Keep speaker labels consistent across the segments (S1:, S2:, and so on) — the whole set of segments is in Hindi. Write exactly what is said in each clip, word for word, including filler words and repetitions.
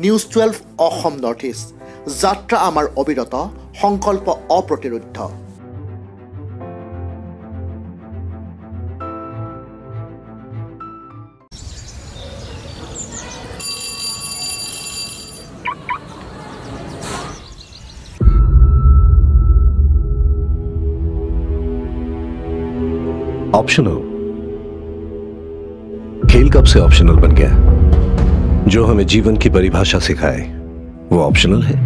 S1: News twelve Assam north east যাত্ৰা আমাৰ অবিৰত সংকল্প অপ্ৰতিৰোধ্য।
S2: ऑप्शनल खेल कब से ऑप्शनल बन गया? जो हमें जीवन की परिभाषा सिखाए वो ऑप्शनल है।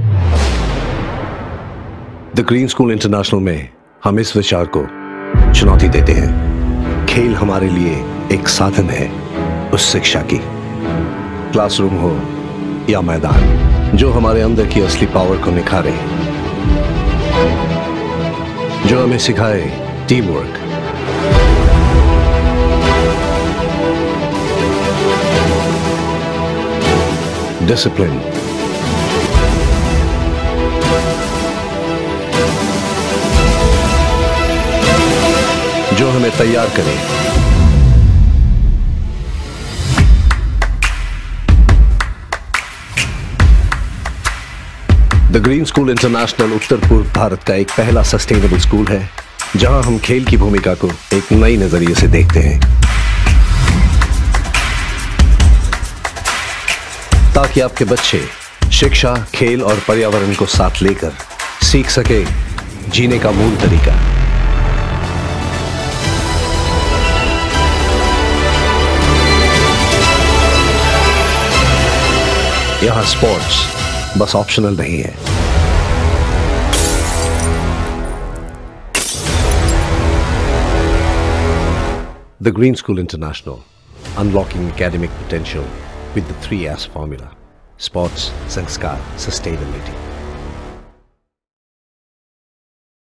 S2: द ग्रीन स्कूल इंटरनेशनल में हम इस विचार को चुनौती देते हैं। खेल हमारे लिए एक साधन है उस शिक्षा की, क्लासरूम हो या मैदान, जो हमारे अंदर की असली पावर को निखारे, जो हमें सिखाए टीम वर्क, डिसिप्लिन, जो हमें तैयार करे द ग्रीन स्कूल इंटरनेशनल उत्तर पूर्व भारत का एक पहला सस्टेनेबल स्कूल है, जहां हम खेल की भूमिका को एक नई नजरिए से देखते हैं, ताकि आपके बच्चे शिक्षा, खेल और पर्यावरण को साथ लेकर सीख सके जीने का मूल तरीका। यहां स्पोर्ट्स बस ऑप्शनल नहीं है। The green school international, unlocking academic potential with the three S formula: sports, sanskar, sustainability.